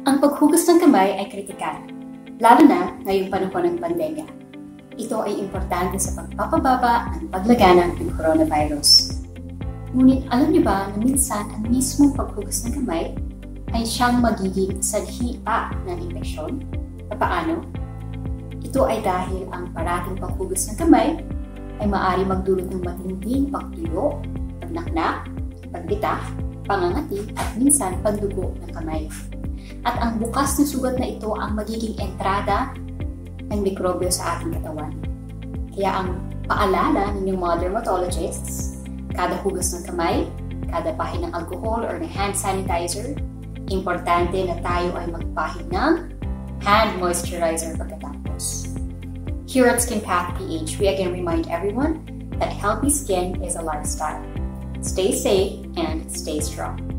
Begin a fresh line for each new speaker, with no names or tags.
Ang paghugas ng kamay ay kritikal, lalo na ngayong panahon ng pandemya. Ito ay importante sa pagpapababa ng paglagana ng coronavirus. Ngunit alam niyo ba na minsan ang mismong paghugas ng kamay ay siyang magiging sanhi pa ng infeksyon? Paano? Ito ay dahil ang parating paghugas ng kamay ay maaari magdulot ng matinding pagtuyo, pagnaknak, pagbita, pangangati at minsan pagdugo ng kamay. At ang bukas na sugat na ito ang magiging entrada ng mikrobyo sa ating katawan. Kaya ang paalala ng inyong mga dermatologists, kada hugas ng kamay, kada pahid ng alcohol or ng hand sanitizer, importante na tayo ay magpahid ng hand moisturizer pagkatapos. Here at SkinPath PH, we again remind everyone that healthy skin is a lifestyle. Stay safe and stay strong.